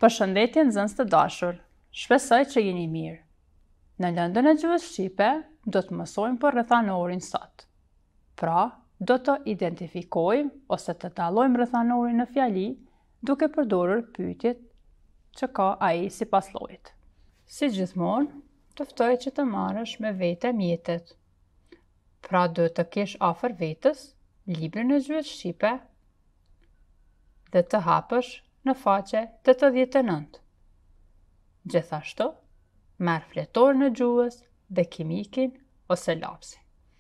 Përshëndetje nxënës të dashur, shpresoj që jeni mirë. Në lëndën e gjuhës shqipe, do të mësojmë për rrethanorin sot. Pra, do të identifikojmë ose të dallojmë rrethanorin në fjali duke përdorur pyetjet që ka ai sipas llojit. Si gjithmonë, të ftoj që të marrësh me vete mjetet. Pra, do të kesh afër vetës librin e gjuhës shqipe dhe të hapësh në faqe 89. Gjithashtu, merr fletorin e gjuhës dhe kimikin ose lapsin.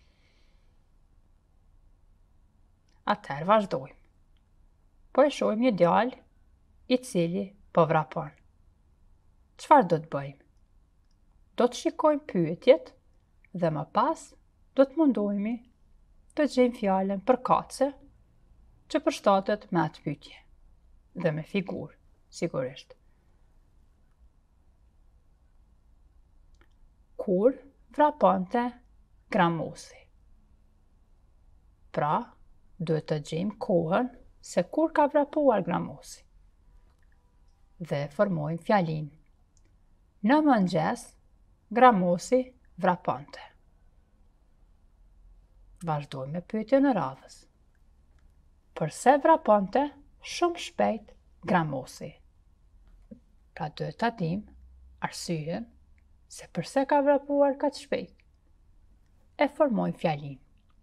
Atëherë vazhdojmë. Po e shohim një djalë i cili po vrapon. Çfarë do të bëjmë? Do të shikojmë pyetjet dhe më pas do të mundohemi të gjejmë fjalën përkatëse që përshtatet me atë pyetje dhe me figurë, sigurisht. Kur vraponte gramosi? Pra, duhet të gjejmë kohën se kur ka vrapuar gramosi. Dhe formojmë fjalinë. Në mëngjes, gramosi vraponte. Vazhdojmë me pyetjen e radhës. Përse vraponte shumë shpejt gramosi? Pra duhet ta dimë arsyeën se përse ka vrapuar kaq shpejt. E formojmë fjalinë.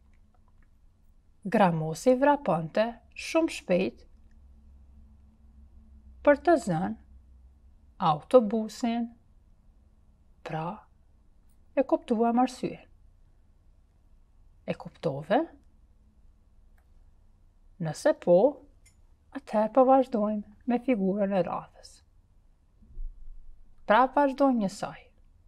Gramosi vraponte shumë shpejt për të zënë autobusin. Pra, e kuptuam arsyeën. E kuptove? Nëse po, atëherë po vazhdojmë me figurën e radhës. Pra vazhdojmë njësoj.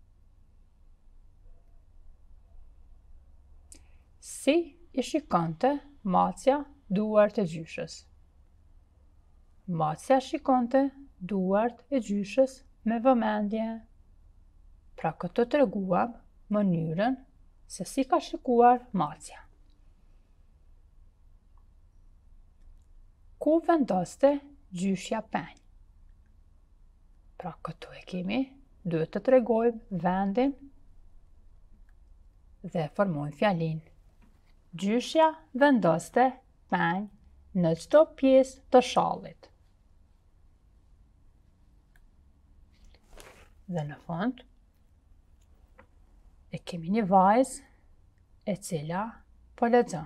Si i shikonte macja duart e gjyshës? Macja shikonte duart e gjyshës me vëmendje. Pra këtë treguam mënyrën se si ka shikuar macja. Ku vendoste gjyshja penj? Pra këtu e kemi, duhet të tregojmë vendin dhe formojmë fjalinë. Gjyshja vendoste penj në çdo pjesë të shallit. Dhe në fund, e kemi një vajzë e cila po lexon.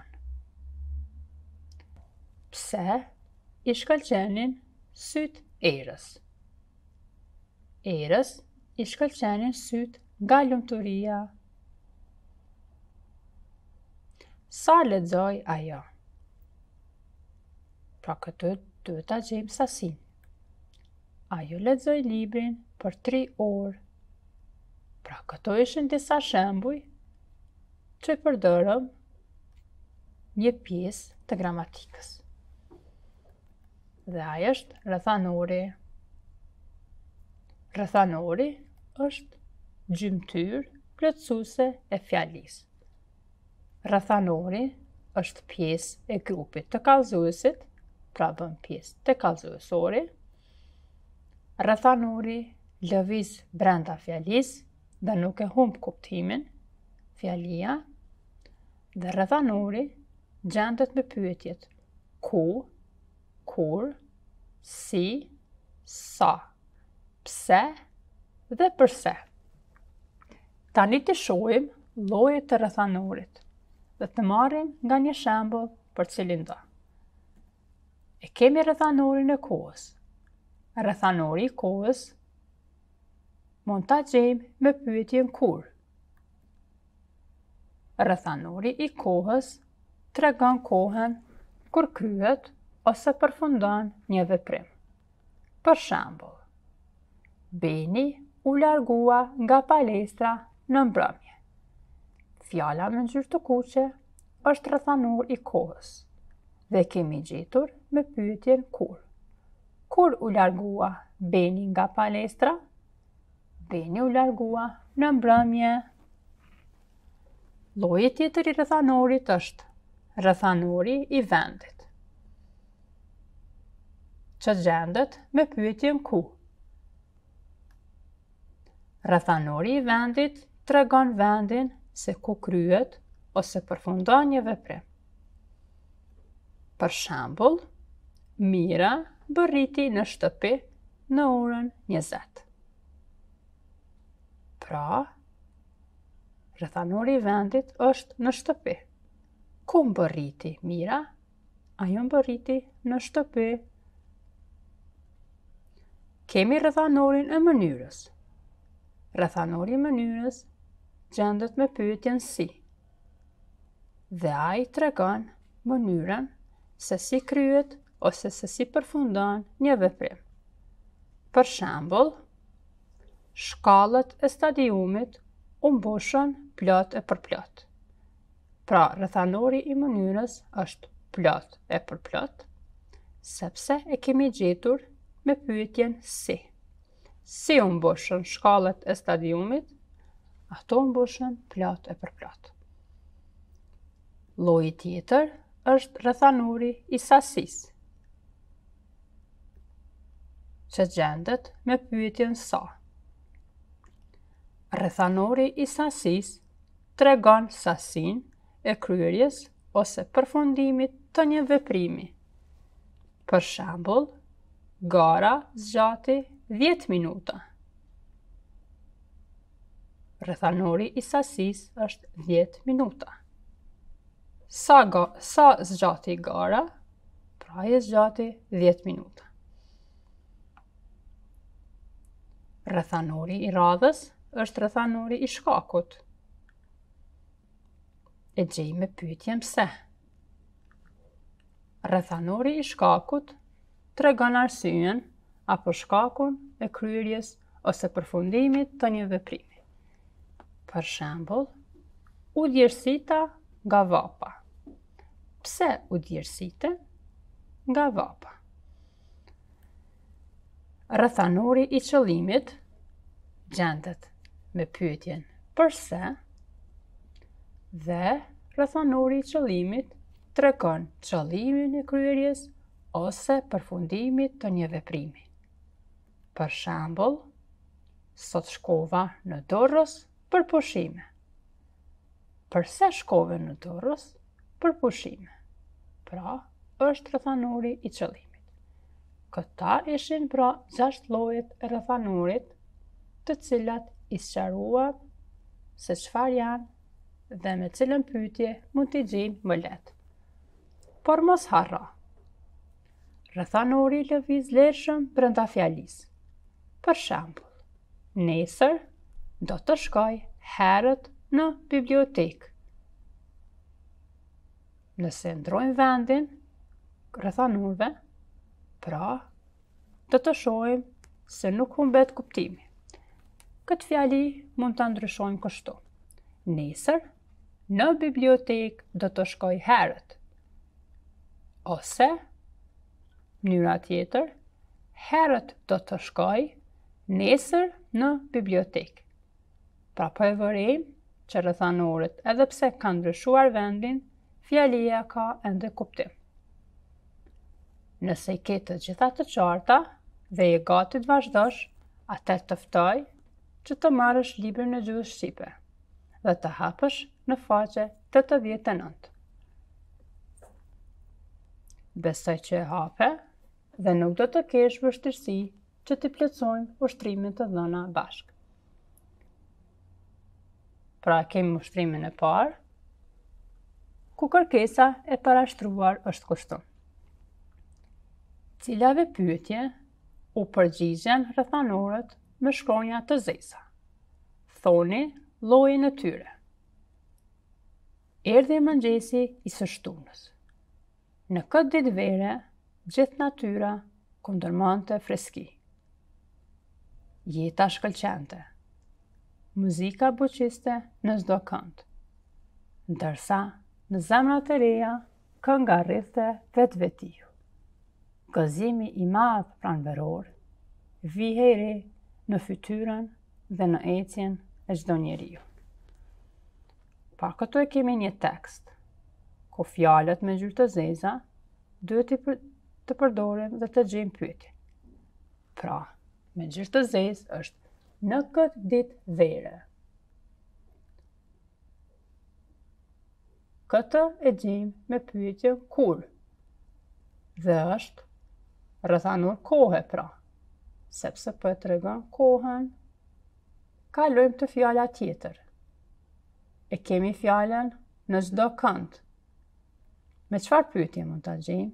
Pse i shkëlqenin syt erës? Erës i shkëlqenin syt nga lumturia. Sa lexoi ajo? Pra këtë duhet ta gjejmë sasinë. Ajo lexoi librin për 3 orë. Pra këto ishin disa shembuj që përdorëm një pjesë të gramatikës. Dhe ai është rrethanori. Rrethanori është gjymtyr plotësuese e fjalisë. Rrethanori është pjesë e grupit të kallëzuesit, pra bën pjesë te kallëzuesori. Rrethanori lëviz brenda fjalisë dhe nuk e humb kuptimin, fjalia, dhe rrethanori gjendet me pyetjet ku, kur, si, sa, pse dhe përse. Tani të shohim llojet të rrethanorit dhe të marrim nga një shembull për cilin do. E kemi rrethanorin e kohës. Rrethanori i kohës mund ta gjejmë me pyetjen kur. Rrethanori i kohës tregon kohën kur kryhet ose përfundon një veprim. Për shembull, Beni u largua nga palestra në mbrëmje. Fjala me ngjyrë të kuqe është rrethanor i kohës dhe kemi gjetur me pyetjen kur. Kur u largua Beni nga palestra? Beni u largua në mbrëmje. Lloji tjetër i rrethanorit është rrethanori i vendit, që gjendet me pyetjen ku. Rrethanori i vendit tregon vendin se ku kryhet ose përfundon një veprim. Për shembull, Mira bërriti në shtëpi në orën 20. Pra, rrethanori i vendit është në shtëpi. Ku mbërriti Mira? Ajo mbërriti në shtëpi. Kemi rrethanorin e mënyrës. Rrethanori i mënyrës gjendet me pyetjen si. Dhe ai tregon mënyrën se si kryhet ose se si përfundon një veprim. Për shembull, shkallët e stadiumit u mbushën plot e përplot. Pra, rrethanori i mënyrës është plot e përplot, sepse e kemi gjetur me pyetjen si. Si u mbushën shkallët e stadiumit? Ato u mbushën plot e përplot. Lloji tjetër është rrethanori i sasisë, që gjendet me pyetjen sa. Rrethanori i sasisë tregon sasinë e kryerjes ose përfundimit të një veprimi. Për shembull, gara zgjati 10 minuta. Rrethanori i sasisë është 10 minuta. Sa zgjati gara? Pra e zgjati 10 minuta. Rrethanori i radhës është rrethanori i shkakut. E gjej me pyetjen pse. Rrethanori i shkakut tregon arsyen apo shkakun e kryerjes ose përfundimit të një veprimi. Për shembull, u djersita nga vapa. Pse u djersite nga vapa? Rrethanori i qëllimit gjendet me pyetjen përse dhe rrethanori i qëllimit tregon qëllimin e kryerjes ose përfundimit të një veprimi. Për shembull, sot shkova në Durrës për pushime. Përse shkove në Durrës? Për pushime. Pra, është rrethanori i qëllimit. Këta ishin pra 6 llojet e rrethanorit, të cilat i sqaruam se çfarë janë dhe me cilën pyetje mund t'i gjejmë më lehtë. Por mos harro. Rrethanori lëviz lehshëm brenda fjalisë. Për shembull, nesër do të shkoj herët në bibliotekë. Nëse ndrojmë vendin rrethanorëve, pra do të shohim se nuk humbet kuptimi. Këtë fjali mund ta ndryshojmë kështu. Nesër në bibliotekë do të shkoj herët. Ose mënyra tjetër, herët do të shkoj nesër në bibliotekë. Pra po e vërejmë që rrethanoret, edhe pse kanë ndryshuar vendin, fjalia ka ende kuptim. Nëse i ke të gjitha të qarta dhe je gati të vazhdosh, atëherë të ftoj që të marrësh librin e gjuhës shqipe dhe të hapësh në faqe 89. Besoj që e hape dhe nuk do të kesh vështirësi që t'i plotësojmë ushtrimin të dhëna bashkë. Pra kemi ushtrimin e parë, ku kërkesa e parashtruar është kështu. Cilave pyetje u përgjigjen rrethanorët me shkronja të zeza? Thoni llojin e tyre. Erdhi mëngjesi i së shtunës. Në këtë ditë vere, gjithë natyra kundërmonte freski. Jeta shkëlqente. Muzika buqiste në çdo kënd. Ndërsa në zemrat e reja kënga rrithte vetvetiu. Gëzimi i madh pranveror vihej re në fytyrën dhe në ecjen e çdo njeriu. Pa këtu e kemi një tekst, ku fjalët me ngjyrë të zeza duhet të përdorim dhe të gjejmë pyetjen. Pra, me ngjyrë të zezë është në këtë ditë vere. Këtë e gjejmë me pyetjen kur, dhe është rrethanor kohe pra, sepse po e tregon kohën. Kalojmë të fjala tjetër. E kemi fjalën në çdo kënd. Me çfarë pyetje mund ta gjejmë?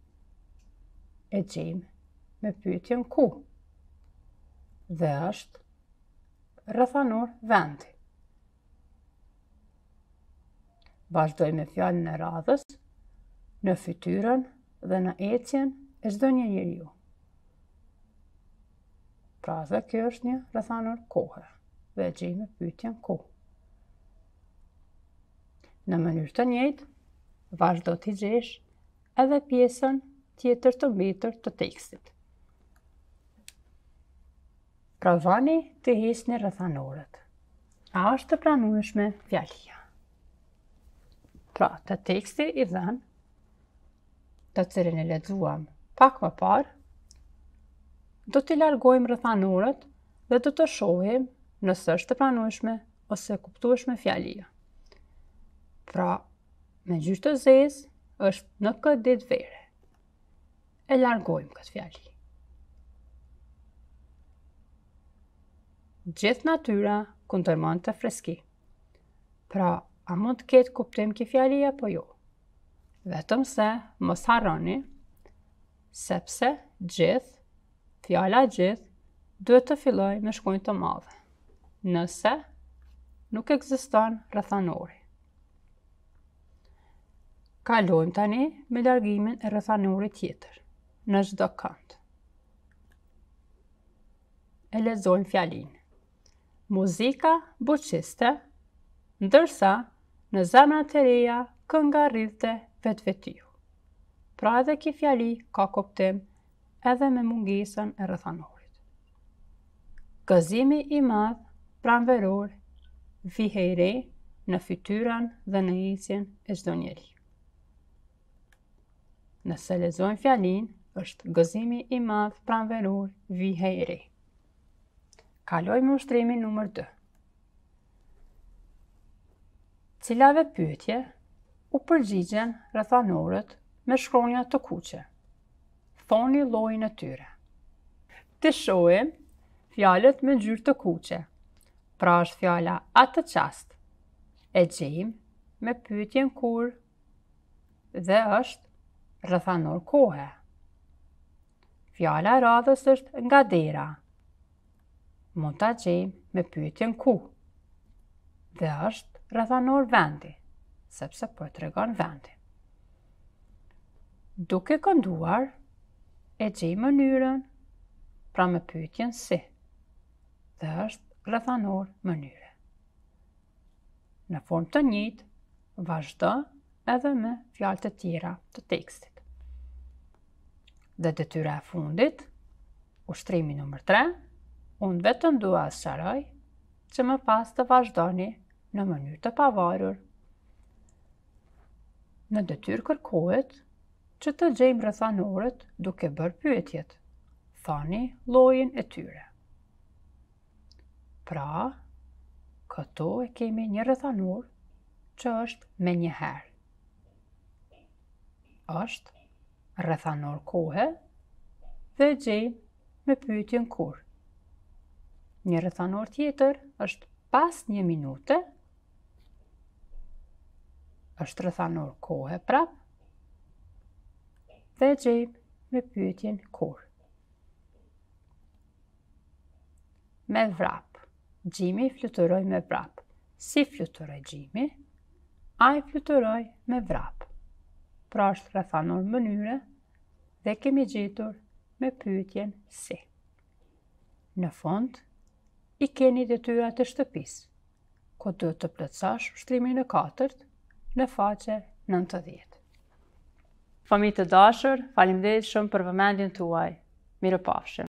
E gjejmë me pyetjen ku, dhe është rrethanor vendi. Vazhdoj me fjalën e radhës në fytyrën dhe në ecjen e çdo një njeriu. Pra dhe kjo është një rrethanor kohe dhe e gjejmë me pyetjen ku. Në mënyrë të njëjtë, vazhdo t'i gjesh edhe pjesën tjetër të mbetur të tekstit. Provoni të heqni rrethanoret. A është të pranueshme fjalia? Pra, të teksti i dhënë, të cilin e lexuam pak më parë, do t'i largojmë rrethanoret dhe do të shohim nëse është të pranueshme ose e kuptueshme fjalia. Pra, me ngjyrë të zezë është në këtë ditë vere. E largojmë këtë fjali. Gjithë natyra kundërmend të freski. Pra, a mund të ketë kuptim kjo fjali apo jo? Vetëm se mos harroni, sepse gjithë, fjala gjithë, duhet të filloj me shkronjë të madhe, nëse nuk ekziston rrethanori. Kalojmë tani me largimin e rrethanorit tjetër, në çdo kënd. E lexojmë fjalinë. Muzika buqiste, ndërsa në zemrat e reja kënga rridhte vetvetiu. Pra edhe kjo fjali ka kuptim edhe me mungesën e rrethanorit. Gëzimi i madh pranveror vihej re në fytyrën dhe në ecjen e çdo njeriu. Nëse lexojmë fjalinë, është gëzimi i madh pranveror vihej re. Kalojmë ushtrimin numër 2. Cilave pyetje u përgjigjen rrethanoret me shkronja të kuqe? Thoni llojin e tyre. Të shohim fjalët me ngjyrë të kuqe. Pra është fjala atë çast. E gjejmë me pyetjen kur dhe është rrethanor kohe. Fjala e radhës është nga dera. Mund ta gjejmë me pyetjen ku dhe është rrethanor vendi, sepse po e tregon vendin. Duke kënduar, e gjejmë mënyrën, pra me pyetjen si, dhe është rrethanor mënyre. Në formë të njëjtë, vazhdo edhe me fjalët e tjera të tekstit. Dhe detyra e fundit, ushtrimi numër 3, unë vetëm dua të sqaroj që më pas të vazhdoni në mënyrë të pavarur. Në detyrë kërkohet që të gjejmë rrethanoret duke bërë pyetjet. Thoni llojin e tyre. Pra, këtu e kemi një rrethanor që është me një herë. Është rrethanor kohe dhe gjejmë me pyetjen kur. Një rrethanor tjetër është pas 1 minute, është rrethanor kohe prap, dhe gjejmë me pyetjen kur. Me vrap. Gjimi fluturoi me vrap. Si fluturoi gjimi? Ai fluturoi me vrap. Pra është rrethanor mënyre dhe kemi gjetur me pyetjen si. Në fund, i keni detyrat e shtëpisë, ku duhet të plotësosh ushtrimin e 4 në faqe 90. Fëmijë të dashur, faleminderit shumë për vëmendjen tuaj. Mirupafshim.